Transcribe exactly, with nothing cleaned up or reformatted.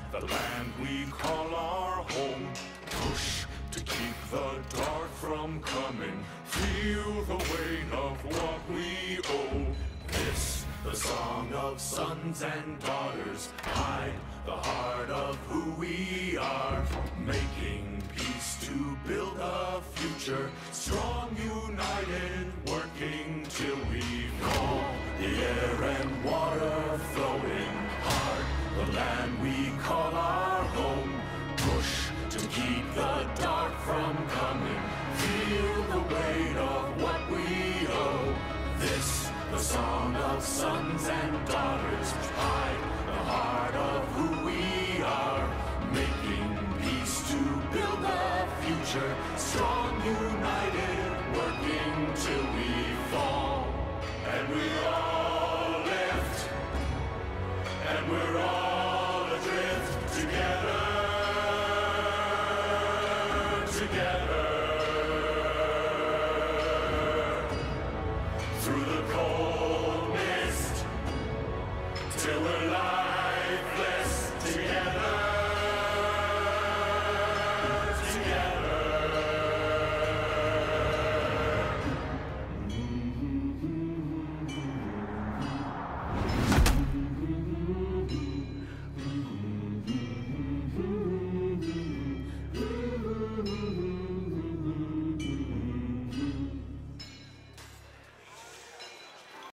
the land we call our home. Push to keep the dark from coming. Feel the weight of what we owe. This, the song of sons and daughters. Hide the heart of who we are. Making peace to build a future. Strong, united, working till we fall. The air and water flowing hard. The land we call our home. Push to keep the dark from coming. Feel the weight of what we owe. This, the song of sons and daughters. Hide the heart of who we are. Making peace to build a future. Strong, united, working till we fall. And we all lift, and we're all adrift together, together.